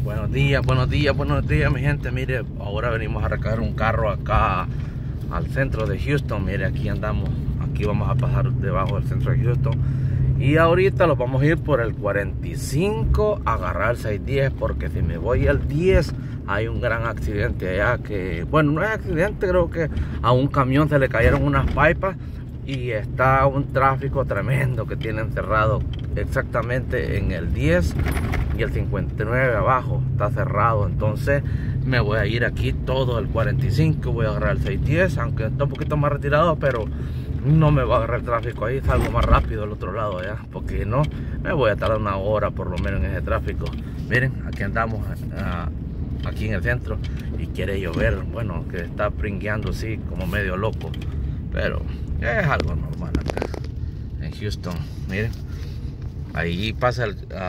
Buenos días, mi gente. Mire, ahora venimos a recoger un carro acá al centro de Houston. Mire, aquí andamos. Aquí vamos a pasar debajo del centro de Houston. Y ahorita lo vamos a ir por el 45 a agarrar el 610. Porque si me voy al 10, hay un gran accidente allá. Que, bueno, no es accidente, creo que a un camión se le cayeron unas pipas. Y está un tráfico tremendo que tienen cerrado exactamente en el 10 y el 59 abajo. Está cerrado, entonces me voy a ir aquí todo el 45. Voy a agarrar el 610, aunque está un poquito más retirado, pero no me va a agarrar el tráfico ahí. Salgo más rápido del otro lado allá, porque no, me voy a tardar una hora por lo menos en ese tráfico. Miren, aquí andamos aquí en el centro y quiere llover. Bueno, que está pringueando así como medio loco, pero es algo normal acá en Houston. Miren, ahí pasa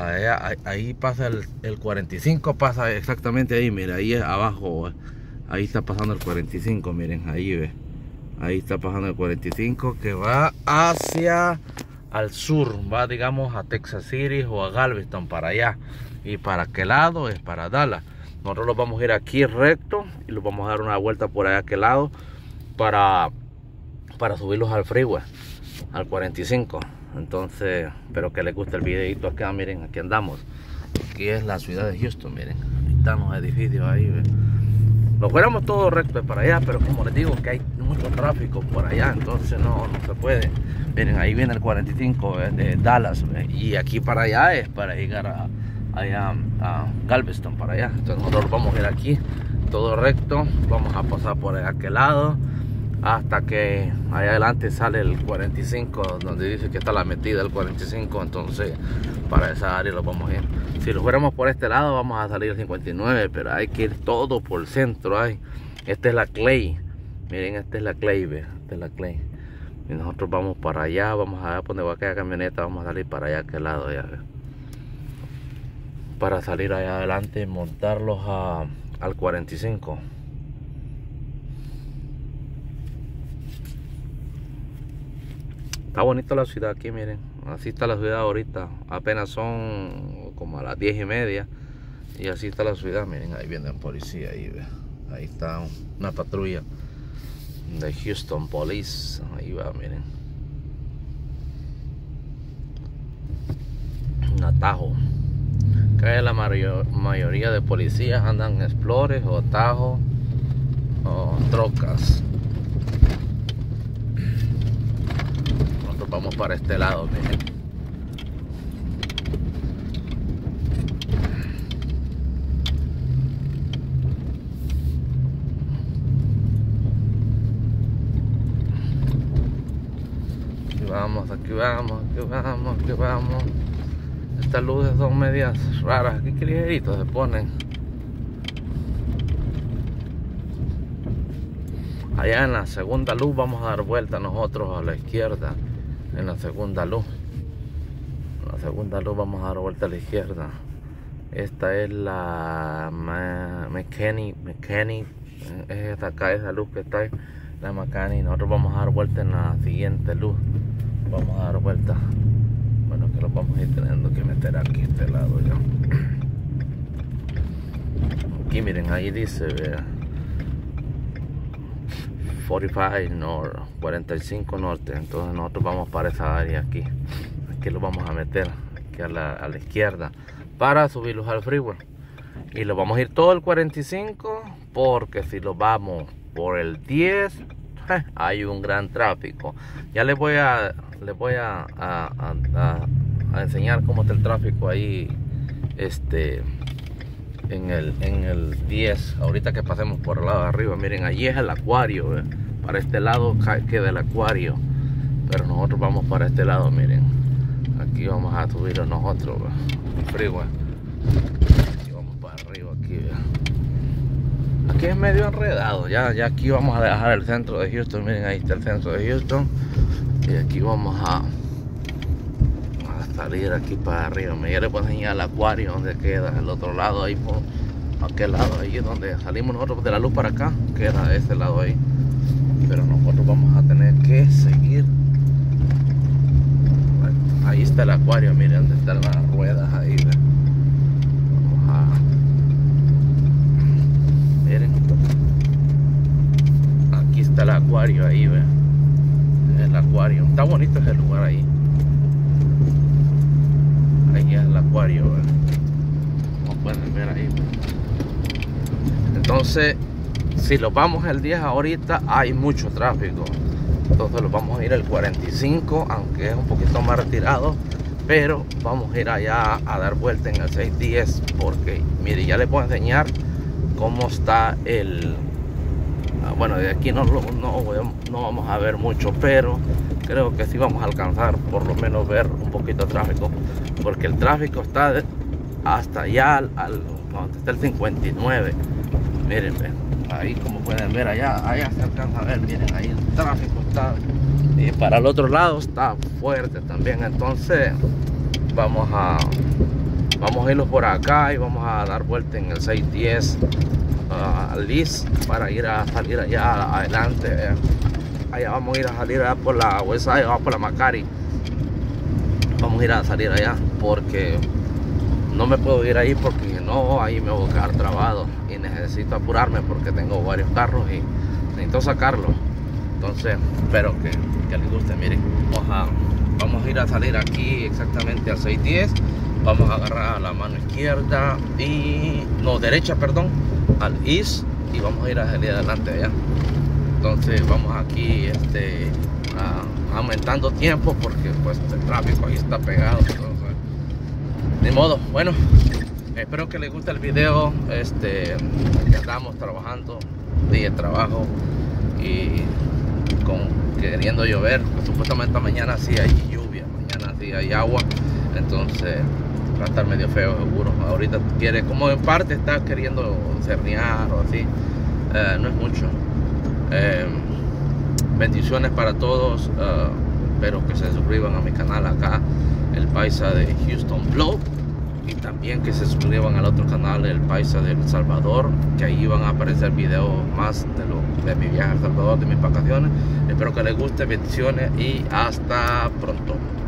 el 45, pasa exactamente ahí. Mira, ahí abajo, ahí está pasando el 45. Miren, ahí ve, ahí está pasando el 45 que va hacia al sur, va digamos a Texas City o a Galveston, para allá. Y para qué lado es para Dallas. Nosotros lo vamos a ir aquí recto y lo vamos a dar una vuelta por allá a aquel lado para subirlos al freeway, al 45. Entonces, espero que les guste el videito acá. Miren, aquí andamos. Aquí es la ciudad de Houston. Miren, ahí están los edificios ahí. Lo fuéramos todo recto para allá, pero como les digo que hay mucho tráfico por allá, entonces no se puede. Miren, ahí viene el 45 de Dallas, y aquí para allá es para llegar allá a Galveston, para allá. Entonces nosotros vamos a ir aquí todo recto, vamos a pasar por aquel lado hasta que allá adelante sale el 45, donde dice que está la metida del 45. Entonces para esa área lo vamos a ir. Si lo fuéramos por este lado vamos a salir el 59, pero hay que ir todo por el centro. Esta es la Clay. Miren, esta es la Clay, esta es la Clay. Y nosotros vamos para allá, vamos a ver donde va aquella camioneta, vamos a salir para allá, aquel lado allá, para salir allá adelante y montarlos al 45. Está bonita la ciudad aquí, miren. Así está la ciudad ahorita. Apenas son como a las 10:30. Y así está la ciudad. Miren, ahí viene el policía. Ahí está una patrulla de Houston Police. Ahí va, miren. Un atajo. Que la mayoría de policías andan en Explorers o Tajo o trocas. Vamos para este lado, miren. Aquí vamos. Estas luces son medias raras, aquí que ligeritos se ponen. Allá en la segunda luz vamos a dar vuelta nosotros a la izquierda. En la segunda luz vamos a dar vuelta a la izquierda. Esta es la McKinney. Es esta acá, esa luz que está ahí, la McKinney. Nosotros vamos a dar vuelta en la siguiente luz. Vamos a dar vuelta. Bueno, que lo vamos a ir teniendo que meter aquí a este lado ya. Aquí miren, ahí dice 45 norte, 45 norte. Entonces nosotros vamos para esa área aquí. Aquí lo vamos a meter aquí a la izquierda para subirlos al freeway. Y lo vamos a ir todo el 45, porque si lo vamos por el 10 hay un gran tráfico. Ya les voy a enseñar cómo está el tráfico ahí en el 10, ahorita que pasemos por el lado de arriba. Miren, allí es el acuario, para este lado queda el acuario, pero nosotros vamos para este lado. Miren, aquí vamos a subirlo nosotros, el freeway. Aquí vamos para arriba, aquí es medio enredado. Ya aquí vamos a dejar el centro de Houston. Miren, ahí está el centro de Houston, y aquí vamos a salir aquí para arriba. Ya les voy a enseñar el acuario donde queda, el otro lado ahí, por aquel lado ahí es donde salimos nosotros de la luz para acá, queda ese lado ahí. Pero nosotros vamos a tener que seguir. Ahí está el acuario, miren donde están las ruedas ahí. Vamos bonito ese lugar ahí. Ahí es el acuario, como pueden ver ahí. Entonces, si los vamos el 10 ahorita, hay mucho tráfico. Entonces los vamos a ir el 45, aunque es un poquito más retirado, pero vamos a ir allá a dar vuelta en el 610, porque mire, ya les voy a enseñar cómo está el... Bueno, de aquí no vamos a ver mucho, pero creo que sí vamos a alcanzar por lo menos ver un poquito de tráfico, porque el tráfico está hasta allá donde está el 59. Miren, ahí como pueden ver, allá se alcanza a ver. Miren, ahí el tráfico está, y para el otro lado está fuerte también. Entonces vamos a irnos por acá y vamos a dar vuelta en el 610 al Liz para ir a salir allá adelante. Allá vamos a ir a salir allá por la Westside, por la Macari. Vamos a ir a salir allá porque no me puedo ir ahí, porque no, ahí me voy a quedar trabado y necesito apurarme porque tengo varios carros y necesito sacarlos. Entonces espero que les guste. Miren, vamos a ir a salir aquí exactamente al 610. Vamos a agarrar la mano izquierda derecha, perdón, al East, y vamos a ir a salir adelante allá. Entonces vamos aquí aumentando tiempo porque pues el tráfico ahí está pegado. Entonces, de modo, bueno, espero que les guste el video. Estamos trabajando, día de trabajo y queriendo llover, pues, supuestamente mañana sí hay lluvia, mañana sí hay agua, entonces va a estar medio feo seguro. Ahorita quiere, como en parte está queriendo cernear o así, no es mucho. Bendiciones para todos. Espero que se suscriban a mi canal acá, el Paisa de Houston Blog, y también que se suscriban al otro canal, el Paisa de El Salvador, que ahí van a aparecer videos más de mi viaje a El Salvador, de mis vacaciones. Espero que les guste, bendiciones y hasta pronto.